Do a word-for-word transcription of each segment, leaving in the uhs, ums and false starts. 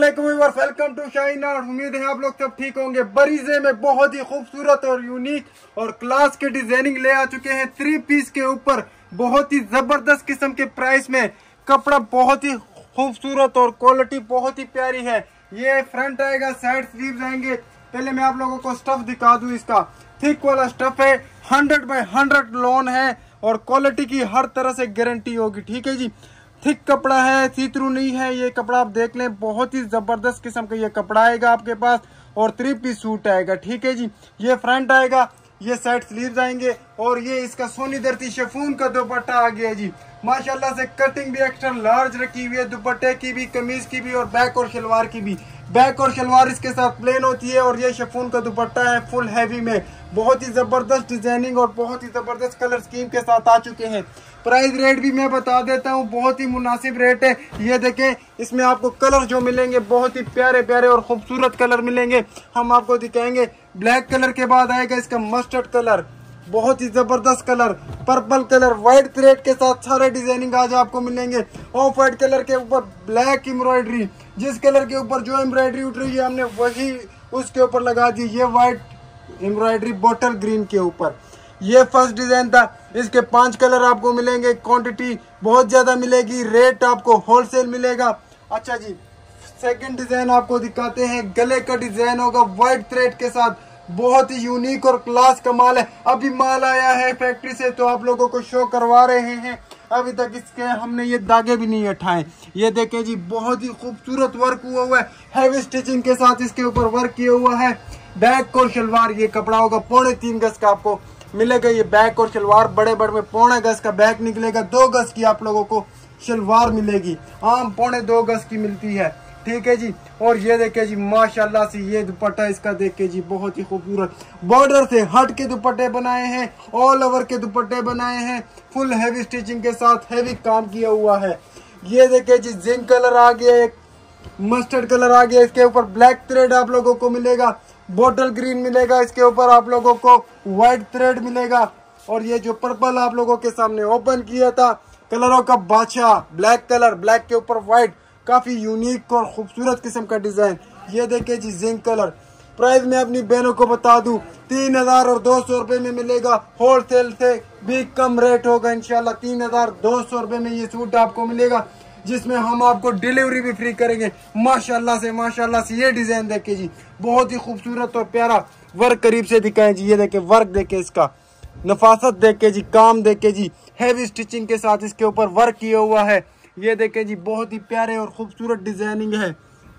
अस्सलामुअलैकुम viewers, welcome to Shaheen Art. उम्मीद है आप लोग सब ठीक होंगे। बरीजे में बहुत ही खूबसूरत और यूनिक और क्लास के डिजाइनिंग ले आ चुके हैं। थ्री पीस के ऊपर बहुत ही जबरदस्त किस्म के प्राइस में कपड़ा बहुत ही खूबसूरत और क्वालिटी बहुत ही प्यारी है। ये फ्रंट आएगा, साइड स्लीव्स आएंगे। पहले मैं आप लोगों को स्टफ दिखा दूं। इसका थिक वाला स्टफ है, हंड्रेड बाई हंड्रेड लॉन है और क्वालिटी की हर तरह से गारंटी होगी। ठीक है जी, थिक कपड़ा है, सी थ्रू नहीं है। ये कपड़ा आप देख लें, बहुत ही जबरदस्त किस्म का ये कपड़ा आएगा आपके पास और थ्री पीस सूट आएगा। ठीक है जी, ये फ्रंट आएगा, ये साइड स्लीव्स आएंगे और ये इसका सोनी धरती शिफॉन का दुपट्टा आ गया जी। माशाल्लाह से कटिंग भी एक्स्ट्रा लार्ज रखी हुई है, दुपट्टे की भी, कमीज की भी और बैक और शलवार की भी। बैक और शलवार इसके साथ प्लेन होती है और ये शिफॉन का दुपट्टा है फुल हैवी में। बहुत ही जबरदस्त डिजाइनिंग और बहुत ही जबरदस्त कलर स्कीम के साथ आ चुके हैं। प्राइस रेट भी मैं बता देता हूँ, बहुत ही मुनासिब रेट है। ये देखें, इसमें आपको कलर जो मिलेंगे बहुत ही प्यारे प्यारे और खूबसूरत कलर मिलेंगे। हम आपको दिखाएंगे। ब्लैक कलर के बाद आएगा इसका मस्टर्ड कलर, बहुत ही जबरदस्त colour, purple colour, white thread के साथ सारे डिजाइनिंग आज आपको मिलेंगे। ऑफ व्हाइट कलर के ऊपर ब्लैक एम्ब्रॉयडरी, जिस कलर के ऊपर जो एम्ब्रॉयडरी उठ रही है हमने वही उसके ऊपर लगा दी। ये व्हाइट एम्ब्रॉयडरी बॉटल ग्रीन के ऊपर, ये फर्स्ट डिजाइन था। इसके पांच कलर आपको मिलेंगे, क्वांटिटी बहुत ज्यादा मिलेगी, रेट आपको होलसेल मिलेगा। अच्छा जी, सेकंड डिजाइन आपको दिखाते हैं। गले का डिजाइन होगा व्हाइट थ्रेड के साथ, बहुत ही यूनिक और क्लास का माल है। अभी माल आया है फैक्ट्री से तो आप लोगों को शो करवा रहे हैं। अभी तक इसके हमने ये दागे भी नहीं उठाए। ये देखें जी, बहुत ही खूबसूरत वर्क हुआ हुआ है, हैवी स्टिचिंग के साथ इसके ऊपर वर्क किया हुआ है। बैक और शलवार, ये कपड़ा होगा पौने तीन गज का आपको मिलेगा। ये बैक और शलवार बड़े बड़े में पौने गज का बैक निकलेगा, दो गज की आप लोगों को शलवार मिलेगी। आम पौने दो गज की मिलती है। ठीक है जी, और ये देखे जी माशाल्लाह से ये दुपट्टा इसका देखे जी, बहुत ही खूबसूरत बॉर्डर से हट के दुपट्टे बनाए हैं, ऑल ओवर के दुपट्टे बनाए हैं, फुल हैवी स्टिचिंग के साथ हैवी काम किया हुआ है। ये देखे जी, जिंक कलर आ गया, एक मस्टर्ड कलर आ गया, इसके ऊपर ब्लैक थ्रेड आप लोगों को मिलेगा, बॉटल ग्रीन मिलेगा, इसके ऊपर आप लोगों को व्हाइट थ्रेड मिलेगा। और ये जो पर्पल आप लोगों के सामने ओपन किया था, कलरों का बादशाह, ब्लैक कलर, ब्लैक के ऊपर व्हाइट, काफी यूनिक और खूबसूरत किस्म का डिजाइन। ये देखे जी, जिंक कलर। प्राइस मैं अपनी बहनों को बता दूं, तीन हजार और दो सौ रुपए में मिलेगा। होलसेल से भी कम रेट होगा इंशाल्लाह। तीन हजार दो सौ रुपए में ये सूट आपको मिलेगा, जिसमें हम आपको डिलीवरी भी फ्री करेंगे। माशाल्लाह से माशाल्लाह से ये डिजाइन देखे जी, बहुत ही खूबसूरत और प्यारा वर्क करीब से दिखाएं जी। ये देखे वर्क, देखे इसका नफासत देखे जी, काम देखे जी, हैवी स्टिचिंग के साथ इसके ऊपर वर्क किया हुआ है। ये देखे जी, बहुत ही प्यारे और खूबसूरत डिजाइनिंग है।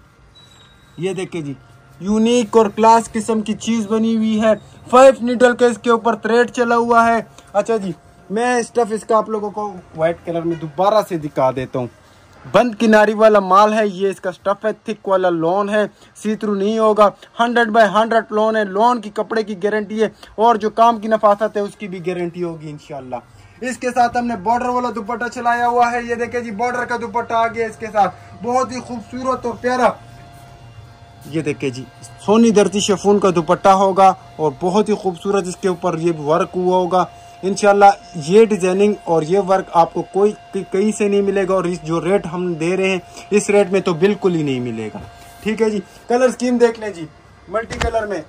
ये देखे जी, यूनिक और क्लास किस्म की चीज बनी हुई है। फाइव नीडल के इसके ऊपर थ्रेड चला हुआ है। अच्छा जी, मैं स्टफ इसका आप लोगों को व्हाइट कलर में दोबारा से दिखा देता हूँ। बंद किनारी वाला माल है, ये इसका स्टफ है, थिक वाला लॉन है, सी थ्रू नहीं होगा, हंड्रेड बाय हंड्रेड लॉन है। लॉन की कपड़े की गारंटी है और जो काम की नफासत है उसकी भी गारंटी होगी इंशाल्लाह। इसके साथ हमने बॉर्डर वाला दुपट्टा चलाया हुआ है। ये देखे जी, बॉर्डर का दुपट्टा आ गया इसके साथ, बहुत ही खूबसूरत और प्यारा। ये देखे जी, सोनी धरती शिफॉन का दुपट्टा होगा और बहुत ही खूबसूरत इसके ऊपर ये वर्क हुआ होगा इंशाल्लाह। ये डिजाइनिंग और ये वर्क आपको कोई कहीं से नहीं मिलेगा और इस जो रेट हम दे रहे हैं इस रेट में तो बिल्कुल ही नहीं मिलेगा। ठीक है जी, कलर स्कीम देख लें जी, मल्टी कलर में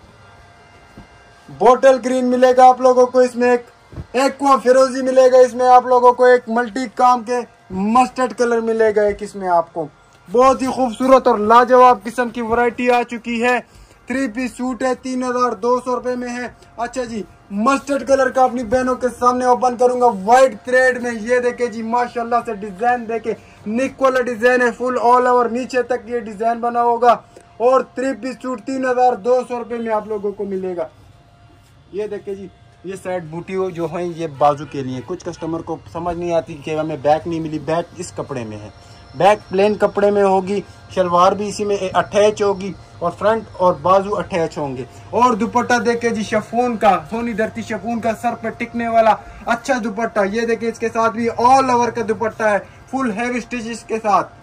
बॉटल ग्रीन मिलेगा आप लोगों को, इसमें एक एक्वा फिरोजी मिलेगा, इसमें आप लोगों को एक मल्टी काम के मस्टर्ड कलर मिलेगा एक इसमें आपको। बहुत ही खूबसूरत और लाजवाब किस्म की वैरायटी आ चुकी है। थ्री पीस सूट है, तीन हजार दो सौ रुपए में है। अच्छा जी, मस्टर्ड कलर का अपनी बहनों के सामने ओपन करूंगा व्हाइट थ्रेड में। ये देखे जी, माशाल्लाह से डिजाइन देखे, निक वाला डिजाइन है, फुल ऑल ओवर नीचे तक ये डिजाइन बना होगा और थ्री पीस सूट तीन हजार दो सौ रुपए में आप लोगों को मिलेगा। ये देखे जी, ये साइड बूटी हो जो है ये बाजू के लिए। कुछ कस्टमर को समझ नहीं आती कि हमें बैक नहीं मिली, बैक इस कपड़े में है, बैक प्लेन कपड़े में होगी, शलवार भी इसी में अटैच होगी और फ्रंट और बाजू अटैच होंगे। और दुपट्टा देखे जी, शिफॉन का, सोनी धरती शिफॉन का, सर पे टिकने वाला अच्छा दुपट्टा। ये देखे, इसके साथ भी ऑल ओवर का दुपट्टा है, फुल हैवी स्टिचेस के साथ।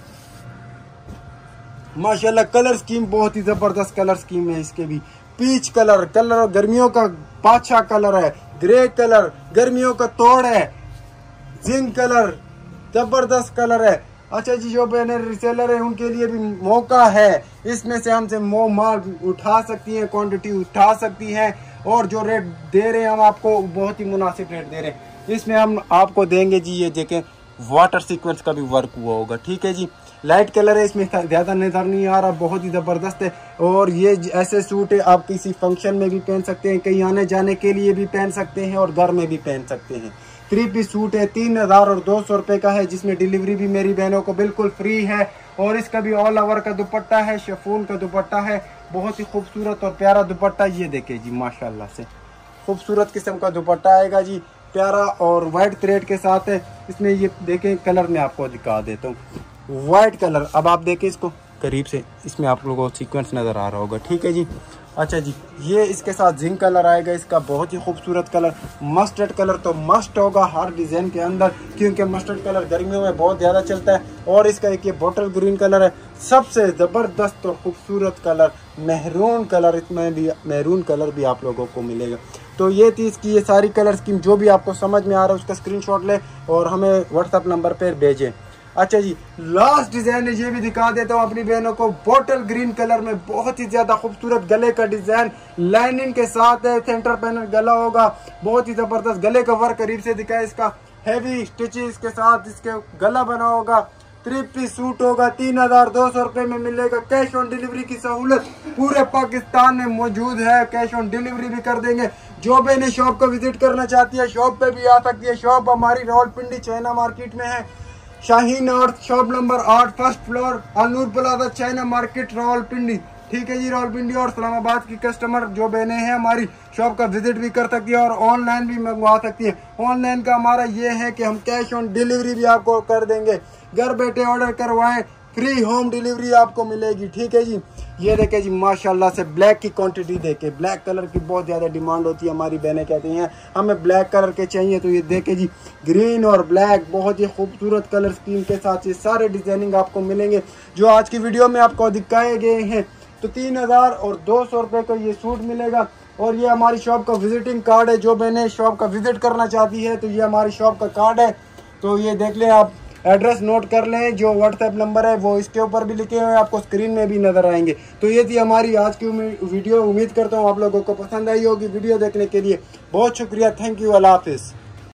माशाल्लाह कलर स्कीम बहुत ही जबरदस्त कलर स्कीम है इसके भी। पीच कलर, कलर गर्मियों का बादशाह कलर है, ग्रे कलर गर्मियों का तोड़ है, जिंक कलर जबरदस्त कलर है, अच्छा जी, जो बहने रिसेलर है उनके लिए भी मौका है, इसमें से हमसे मो माल उठा सकती हैं, क्वांटिटी उठा सकती हैं, और जो रेट दे रहे हैं हम आपको बहुत ही मुनासिब रेट दे रहे हैं। इसमें हम आपको देंगे जी, ये देखें वाटर सीक्वेंस का भी वर्क हुआ होगा, ठीक है जी। लाइट कलर है, इसमें ज़्यादा नज़र नहीं आ रहा, बहुत ही ज़बरदस्त है। और ये ऐसे सूट है आप किसी फंक्शन में भी पहन सकते हैं, कहीं आने जाने के लिए भी पहन सकते हैं, और घर में भी पहन सकते हैं। थ्री पीस सूट है, तीन हज़ार और दो सौ रुपये का है, जिसमें डिलीवरी भी मेरी बहनों को बिल्कुल फ्री है। और इसका भी ऑल ओवर का दुपट्टा है, शिफॉन का दुपट्टा है, बहुत ही खूबसूरत और प्यारा दुपट्टा। ये देखे जी, माशाल्लाह से खूबसूरत किस्म का दुपट्टा आएगा जी, प्यारा, और वाइट थ्रेड के साथ है। इसमें ये देखें कलर में आपको दिखा देता हूँ, वाइट कलर। अब आप देखें इसको करीब से, इसमें आप लोगों को सीक्वेंस नज़र आ रहा होगा, ठीक है जी। अच्छा जी, ये इसके साथ जिंक कलर आएगा, इसका बहुत ही खूबसूरत कलर। मस्टर्ड कलर तो मस्ट होगा हर डिज़ाइन के अंदर, क्योंकि मस्टर्ड कलर गर्मियों में बहुत ज़्यादा चलता है। और इसका एक ये बॉटल ग्रीन कलर है, सबसे ज़बरदस्त और खूबसूरत कलर। मेहरून कलर, इसमें भी मेहरून कलर भी आप लोगों को मिलेगा। तो ये थी इसकी ये सारी कलर स्कीम, जो भी आपको समझ में आ रहा है उसका स्क्रीनशॉट ले और हमें व्हाट्सएप नंबर पर भेजें। अच्छा जी, लास्ट डिजाइन है, ये भी दिखा देता हूँ अपनी बहनों को। बॉटल ग्रीन कलर में बहुत ही ज्यादा खूबसूरत गले का डिजाइन, लाइनिंग के साथ है, सेंटर पैनल गला होगा, बहुत ही जबरदस्त गले का वर्क करीब से दिखा है। इसका हैवी स्टिचेस के साथ इसके गला बना होगा, थ्री पीस सूट होगा, तीन हजार दो सौ रुपए में मिलेगा। कैश ऑन डिलीवरी की सहूलत पूरे पाकिस्तान में मौजूद है, कैश ऑन डिलीवरी भी कर देंगे। जो बहने शॉप को विजिट करना चाहती है शॉप पे भी आ सकती है। शॉप हमारी रावलपिंडी चाइना मार्केट में है, शाहीन अर्थ, शॉप नंबर आठ, first floor, Alnoor plaza, China market, Rawalpindi. ठीक है जी, रावलपिंडी और इस्लामाबाद की कस्टमर जो बहने हैं हमारी शॉप का विजिट भी कर सकती है और ऑनलाइन भी मंगवा सकती है। ऑनलाइन का हमारा ये है कि हम कैश ऑन डिलीवरी भी आपको कर देंगे, घर बैठे ऑर्डर करवाएं, फ्री होम डिलीवरी आपको मिलेगी। ठीक है जी, ये देखे जी माशाल्लाह से ब्लैक की क्वांटिटी देखे, ब्लैक कलर की बहुत ज़्यादा डिमांड होती है, हमारी बहनें कहती हैं हमें ब्लैक कलर के चाहिए। तो ये देखे जी, ग्रीन और ब्लैक बहुत ही खूबसूरत कलर स्कीम के साथ ये सारे डिजाइनिंग आपको मिलेंगे जो आज की वीडियो में आपको दिखाए गए हैं। तो तीन हज़ार और दो सौ रुपये का ये सूट मिलेगा। और ये हमारी शॉप का विजिटिंग कार्ड है, जो बहनें शॉप का विजिट करना चाहती है तो ये हमारी शॉप का कार्ड है। तो ये देख लें, आप एड्रेस नोट कर लें, जो व्हाट्सएप नंबर है वो इसके ऊपर भी लिखे हुए हैं, आपको स्क्रीन में भी नजर आएंगे। तो ये थी हमारी आज की वीडियो, उम्मीद करता हूँ आप लोगों को पसंद आई होगी। वीडियो देखने के लिए बहुत शुक्रिया, थैंक यू, अल्लाह हाफिज़।